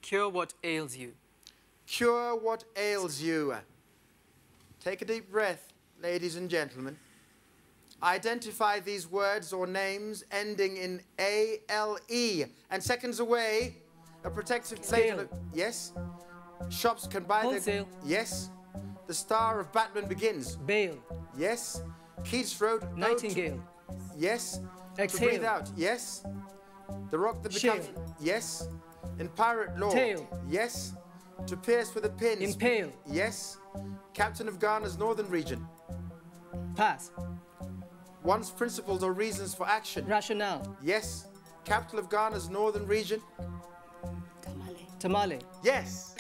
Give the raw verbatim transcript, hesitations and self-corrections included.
Cure what ails you. Cure what ails you. Take a deep breath, ladies and gentlemen. Identify these words or names ending in A L E. And seconds away, a protective plate. Scale. Yes. Shops can buy Wholesale. the... Yes. The star of Batman Begins. Bail. Yes. Keats wrote... Nightingale. To, yes. Exhale. To breathe out. Yes. The rock that becomes... Shale. Yes. In pirate law. Tail. Yes. To pierce with a pin. Impale. Yes. Captain of Ghana's northern region. Pass. One's principles or reasons for action. Rationale. Yes. Capital of Ghana's northern region. Tamale. Yes.